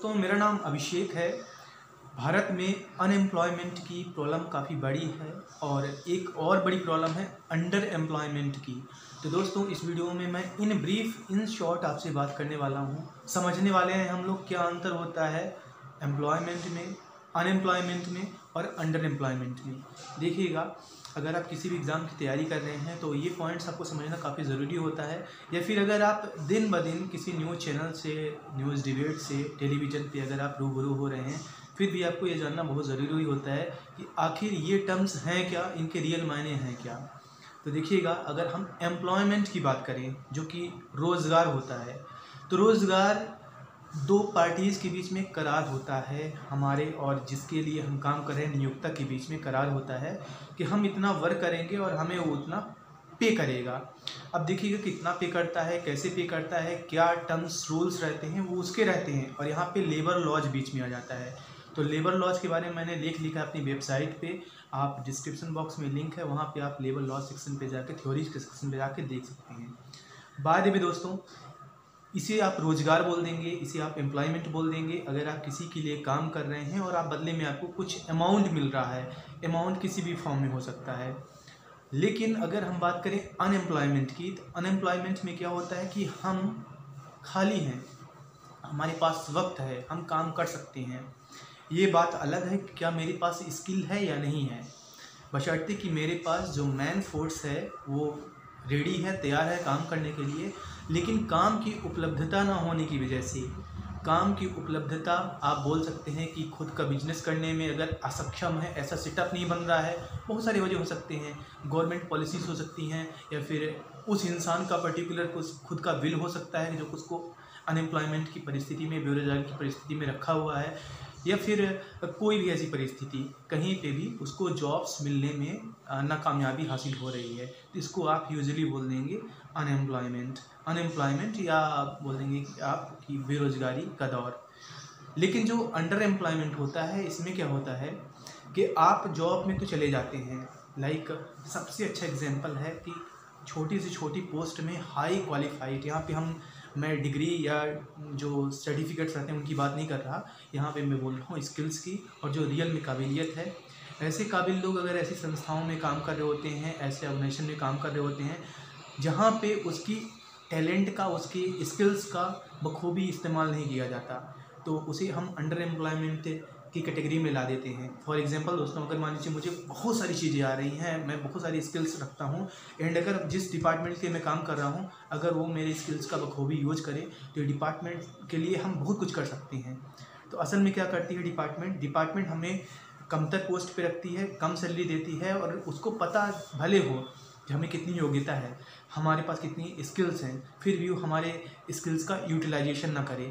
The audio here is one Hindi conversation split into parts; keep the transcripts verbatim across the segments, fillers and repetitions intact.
दोस्तों, मेरा नाम अभिषेक है। भारत में अनएम्प्लॉयमेंट की प्रॉब्लम काफ़ी बड़ी है और एक और बड़ी प्रॉब्लम है अंडर एम्प्लॉयमेंट की। तो दोस्तों, इस वीडियो में मैं इन ब्रीफ इन शॉर्ट आपसे बात करने वाला हूँ। समझने वाले हैं हम लोग क्या अंतर होता है एम्प्लॉयमेंट में, अनएम्प्लॉयमेंट में और अंडर एम्प्लॉयमेंट में। देखिएगा, अगर आप किसी भी एग्ज़ाम की तैयारी कर रहे हैं तो ये पॉइंट्स आपको समझना काफ़ी ज़रूरी होता है। या फिर अगर आप दिन ब दिन किसी न्यूज़ चैनल से, न्यूज़ डिबेट से, टेलीविज़न पे अगर आप रूबरू हो रहे हैं, फिर भी आपको ये जानना बहुत ज़रूरी होता है कि आखिर ये टर्म्स हैं क्या, इनके रियल मायने हैं क्या। तो देखिएगा, अगर हम एम्प्लॉयमेंट की बात करें जो कि रोज़गार होता है, तो रोज़गार दो पार्टीज़ के बीच में करार होता है, हमारे और जिसके लिए हम काम कर रहे हैं नियोक्ता के बीच में करार होता है कि हम इतना वर्क करेंगे और हमें वो उतना पे करेगा। अब देखिएगा कितना पे करता है, कैसे पे करता है, क्या टर्म्स रूल्स रहते हैं, वो उसके रहते हैं। और यहाँ पे लेबर लॉज बीच में आ जाता है। तो लेबर लॉज के बारे में मैंने लेख लिखा है अपनी वेबसाइट पे, आप डिस्क्रिप्शन बॉक्स में लिंक है, वहाँ पे आप लेबर लॉज सेक्शन पे जाके, थ्योरीज के सेक्शन पे जाके देख सकते हैं। बाद में दोस्तों, इसे आप रोज़गार बोल देंगे, इसे आप एम्प्लॉयमेंट बोल देंगे अगर आप किसी के लिए काम कर रहे हैं और आप बदले में आपको कुछ अमाउंट मिल रहा है। अमाउंट किसी भी फॉर्म में हो सकता है। लेकिन अगर हम बात करें अनएम्प्लॉयमेंट की, तो अनएम्प्लॉयमेंट में क्या होता है कि हम खाली हैं, हमारे पास वक्त है, हम काम कर सकते हैं। ये बात अलग है कि क्या मेरे पास स्किल है या नहीं है, बशर्ते कि मेरे पास जो मैन फोर्स है वो रेडी है, तैयार है काम करने के लिए। लेकिन काम की उपलब्धता ना होने की वजह से, काम की उपलब्धता आप बोल सकते हैं कि खुद का बिजनेस करने में अगर असक्षम है, ऐसा सेटअप नहीं बन रहा है, बहुत सारी वजह हो सकते हैं। गवर्नमेंट पॉलिसीज़ हो सकती हैं, या फिर उस इंसान का पर्टिकुलर कुछ खुद का विल हो सकता है जो उसको अनएम्प्लॉयमेंट की परिस्थिति में, बेरोजगारी की परिस्थिति में रखा हुआ है। या फिर कोई भी ऐसी परिस्थिति, कहीं पे भी उसको जॉब्स मिलने में नाकामयाबी हासिल हो रही है, तो इसको आप यूजुअली बोल देंगे अनएम्प्लॉयमेंट अनएम्प्लॉयमेंट या आप बोल देंगे कि आपकी बेरोजगारी का दौर। लेकिन जो अंडर एम्प्लॉयमेंट होता है, इसमें क्या होता है कि आप जॉब में तो चले जाते हैं, लाइक सबसे अच्छा एग्जांपल है कि छोटी से छोटी पोस्ट में हाई क्वालिफाइड, यहाँ पे हम मैं डिग्री या जो सर्टिफिकेट्स रहते हैं उनकी बात नहीं कर रहा, यहाँ पे मैं बोल रहा हूँ स्किल्स की, और जो रियल में काबिलियत है। ऐसे काबिल लोग अगर ऐसी संस्थाओं में काम कर रहे होते हैं, ऐसे ऑर्गेनाइजेशन में काम कर रहे होते हैं जहाँ पे उसकी टैलेंट का, उसकी स्किल्स का बखूबी इस्तेमाल नहीं किया जाता, तो उसे हम अंडर एम्प्लॉयमेंट की कैटेगरी में ला देते हैं। फॉर एग्जांपल दोस्तों, अगर मान लीजिए मुझे बहुत सारी चीज़ें आ रही हैं, मैं बहुत सारी स्किल्स रखता हूं, एंड अगर जिस डिपार्टमेंट के मैं काम कर रहा हूं अगर वो मेरे स्किल्स का बखूबी यूज करे तो डिपार्टमेंट के लिए हम बहुत कुछ कर सकते हैं। तो असल में क्या करती है डिपार्टमेंट डिपार्टमेंट हमें कमतर पोस्ट पर रखती है, कम सैलरी देती है, और उसको पता भले हो कि हमें कितनी योग्यता है, हमारे पास कितनी स्किल्स हैं, फिर भी वो हमारे स्किल्स का यूटिलाइजेशन ना करे,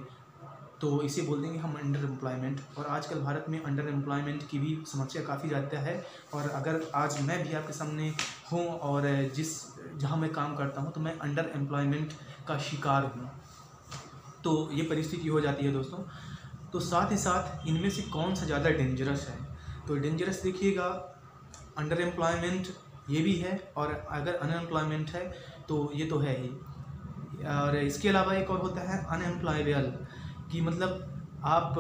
तो इसे बोल देंगे हम अंडर एम्प्लॉयमेंट। और आजकल भारत में अंडर एम्प्लॉयमेंट की भी समस्या काफ़ी ज़्यादा है। और अगर आज मैं भी आपके सामने हूँ और जिस जहाँ मैं काम करता हूँ तो मैं अंडर एम्प्लॉयमेंट का शिकार हूँ, तो ये परिस्थिति हो जाती है दोस्तों। तो साथ ही साथ इनमें से कौन सा ज़्यादा डेंजरस है, तो डेंजरस देखिएगा, अंडर एम्प्लॉयमेंट ये भी है, और अगर अनएम्प्लॉयमेंट है तो ये तो है ही। और इसके अलावा एक और होता है अनएम्प्लॉयबल, कि मतलब आप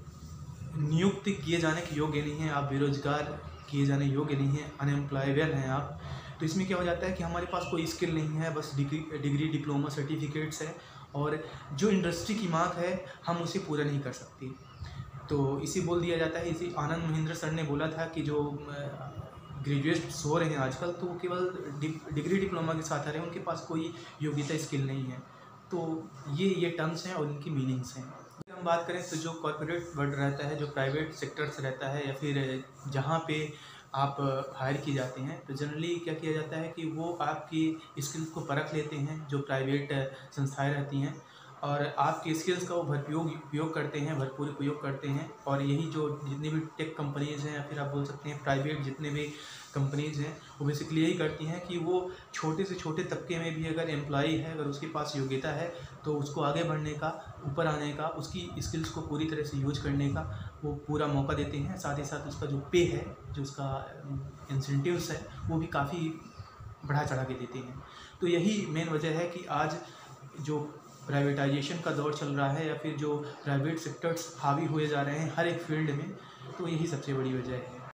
नियुक्त किए जाने के योग्य नहीं हैं, आप बेरोजगार किए जाने योग्य नहीं हैं, अनएम्प्लॉयबल हैं आप। तो इसमें क्या हो जाता है कि हमारे पास कोई स्किल नहीं है, बस डिग्री डिग्री डिप्लोमा सर्टिफिकेट्स है, और जो इंडस्ट्री की मांग है हम उसे पूरा नहीं कर सकते, तो इसे बोल दिया जाता है। इसी आनंद महिंद्रा सर ने बोला था कि जो ग्रेजुएट्स हो रहे हैं आजकल, तो वो केवल डिग्री डिप्लोमा के साथ आ रहे हैं, उनके पास कोई योग्यता स्किल नहीं है। तो ये ये टर्म्स हैं और इनकी मीनिंग्स हैं। अगर हम बात करें तो जो कॉर्पोरेट वर्ल्ड रहता है, जो प्राइवेट सेक्टर से रहता है, या फिर जहाँ पे आप हायर किए जाते हैं, तो जनरली क्या किया जाता है कि वो आपकी स्किल्स को परख लेते हैं, जो प्राइवेट संस्थाएं रहती हैं, और आपके स्किल्स का वो भरपूर उपयोग करते हैं, भरपूर उपयोग करते हैं। और यही जो जितनी भी टेक कंपनीज़ हैं, या फिर आप बोल सकते हैं प्राइवेट जितने भी कंपनीज़ हैं, वो बेसिकली यही करती हैं कि वो छोटे से छोटे तबके में भी अगर एम्प्लॉई है, अगर उसके पास योग्यता है, तो उसको आगे बढ़ने का, ऊपर आने का, उसकी स्किल्स को पूरी तरह से यूज करने का वो पूरा मौका देते हैं। साथ ही साथ उसका जो पे है, जो उसका इंसेंटिव्स है, वो भी काफ़ी बढ़ा चढ़ा के देते हैं। तो यही मेन वजह है कि आज जो प्राइवेटाइजेशन का दौर चल रहा है या फिर जो प्राइवेट सेक्टर्स हावी हुए जा रहे हैं हर एक फील्ड में, तो यही सबसे बड़ी वजह है।